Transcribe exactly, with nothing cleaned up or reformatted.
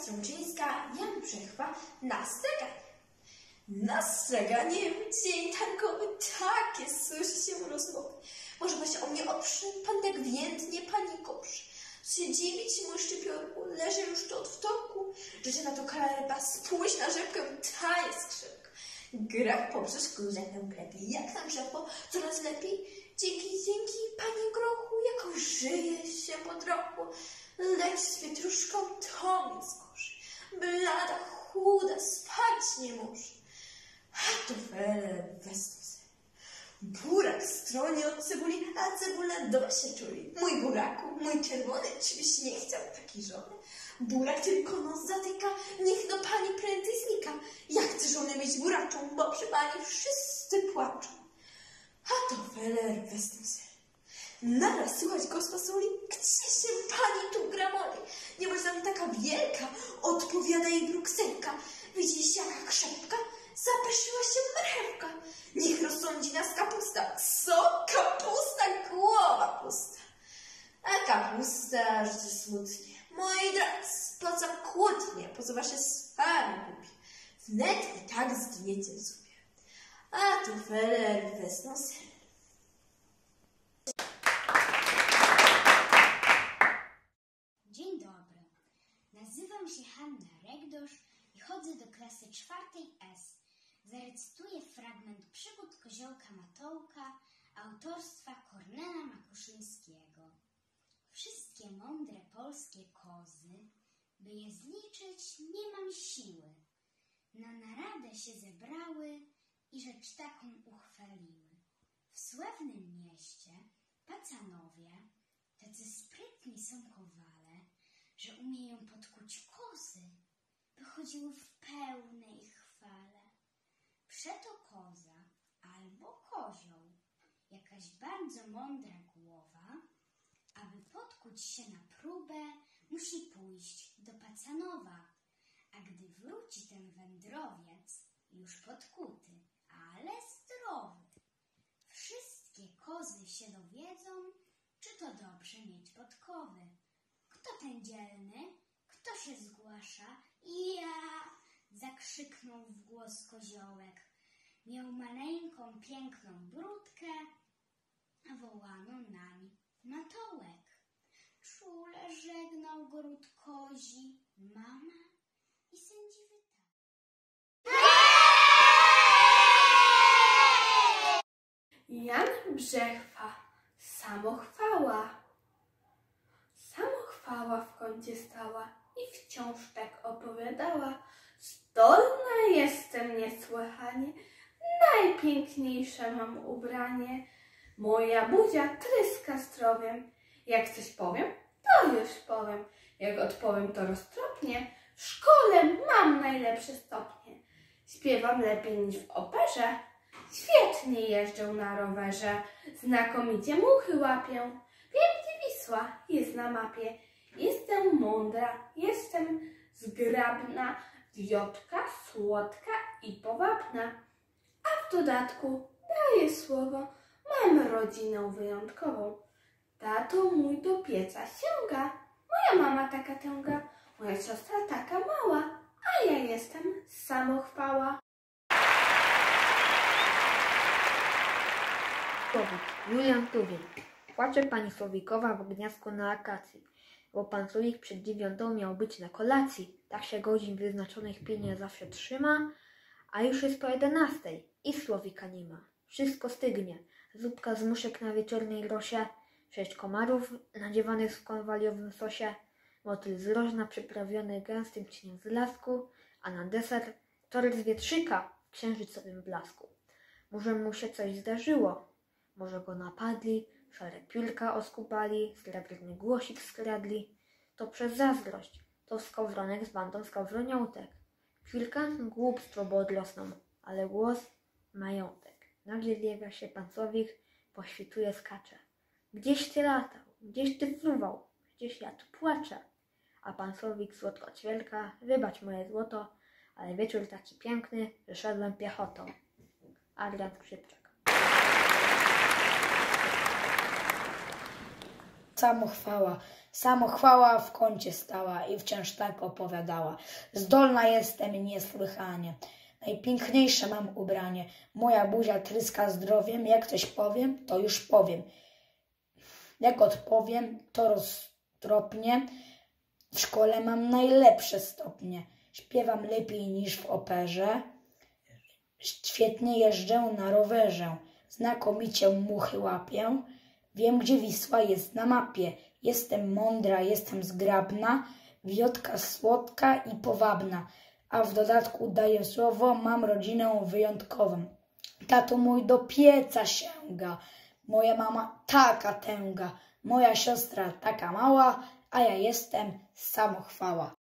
Strączyńska, Jan Brzechwa, nastrzeganie. Nastrzeganie, dzień targowy, takie słyszy się rozmowy. Może właśnie o mnie oprze, pan tak więdnie, pani koprze. Się dziwić mój szczypiorku, leży już to w toku. Życie na to kaleba, spójrz na rzepkę, ta jest krzepka. Grach poprzez skórzenę klepi, jak tam rzepo, coraz lepiej. Dzięki, dzięki, panie grochu, jakoś żyje się po trochu. Lecz z pietruszką to mi skorzy. Blada, chuda, spać nie może. A to fele, wesno se. Burak stronie od cebuli, a cebula dosie czuli. Mój buraku, mój czerwony, czybyś nie chciał takiej żony? Burak tylko nos zatyka, niech do pani prędzej znika. Ja chcę żonę mieć buraczą, bo przy pani wszyscy płaczą. A to feler wesno se. Naraz słuchać gospa soli, gdzie się pani tu gramoli? Nie może tam taka wielka, odpowiada jej brukselka. Widzisz jaka krzepka? Zapeszyła się marchewka. Niech rozsądzi nas kapusta. Co? Kapusta? Głowa pusta. A kapusta życie smutnie. Moi drodzy, po co kłótnie? Po co wasze swary głupie? Wnet i tak zgniecie w zupie. A tu feler wesną se. Dzień dobry. Nazywam się Hanna Regdosz i chodzę do klasy czwartej S. Zarecytuję fragment przygód koziołka Matołka autorstwa Kornela Makuszyńskiego. Wszystkie mądre polskie kozy, by je zliczyć, nie mam siły. Na naradę się zebrały i rzecz taką uchwaliły. W sławnym mieście Pacanowie tacy sprytni są kowale, że umieją podkuć kozy, by chodziły w pełnej chwale. Przeto koza albo kozioł, jakaś bardzo mądra głowa, aby podkuć się na próbę, musi pójść do Pacanowa, a gdy wróci ten wędrowiec, już podkuty, ale zdrowy. Wszystkie kozy się dowiedzą, czy to dobrze mieć podkowy. Kto ten dzielny? Kto się zgłasza? Ja! Zakrzyknął w głos koziołek. Miał maleńką, piękną brudkę, a wołano nań Matołek. Czule żegnał gród kozi, mama i sędziwy tata. Jan Brzechwa, samochwała. Samochwała w kącie stała i wciąż tak opowiadała. Zdolna jestem niesłychanie, najpiękniejsze mam ubranie. Moja buzia tryska zdrowiem. Jak coś powiem, to już powiem. Jak odpowiem, to roztropnie. W szkole mam najlepsze stopnie. Śpiewam lepiej niż w operze. Świetnie jeżdżę na rowerze. Znakomicie muchy łapię. Wiem, gdzie Wisła jest na mapie. Jestem mądra, jestem zgrabna, wiotka, słodka i powabna. A w dodatku daję słowo, mam rodzinę wyjątkową. Tato mój do pieca sięga, moja mama taka tęga, moja siostra taka mała, a ja jestem samochwała. Słowik, Julian Tuwim. Płacze pani Słowikowa w gniazdku na akacji, bo pan Słowik przed dziewiątą miał być na kolacji. Tak się godzin wyznaczonych pilnie zawsze trzyma, a już jest po jedenastej i Słowika nie ma. Wszystko stygnie. Zupka z muszek na wieczornej rosie, sześć komarów nadziewanych w konwaliowym sosie, motyl z rożna przyprawiony gęstym cieniem z lasku, a na deser torek z wietrzyka w księżycowym blasku. Może mu się coś zdarzyło, może go napadli, szare piórka oskubali, srebrny głosik skradli. To przez zazdrość, to skowronek z bandą skowroniołtek. Piórka głupstwo, bo odrosną, ale głos majątek. Nagle zjawia się pan Słowik, pośwituje, skacze. Gdzieś ty latał, gdzieś ty fruwał, gdzieś ja tu płaczę. A pan Słowik słodko ćwielka, wybacz moje złoto, ale wieczór taki piękny, że szedłem piechotą. Adrian Skrzypczak. Samochwała. Samochwała w kącie stała i wciąż tak opowiadała. Zdolna jestem niesłychanie, najpiękniejsze mam ubranie. Moja buzia tryska zdrowiem, jak coś powiem, to już powiem. Jak odpowiem, to roztropnie. W szkole mam najlepsze stopnie. Śpiewam lepiej niż w operze. Świetnie jeżdżę na rowerze. Znakomicie muchy łapię. Wiem, gdzie Wisła jest na mapie. Jestem mądra, jestem zgrabna. Wiotka słodka i powabna. A w dodatku daję słowo, mam rodzinę wyjątkową. Tato mój do pieca sięga. Moja mama taka tęga. Moja siostra taka mała, a ja jestem samochwała.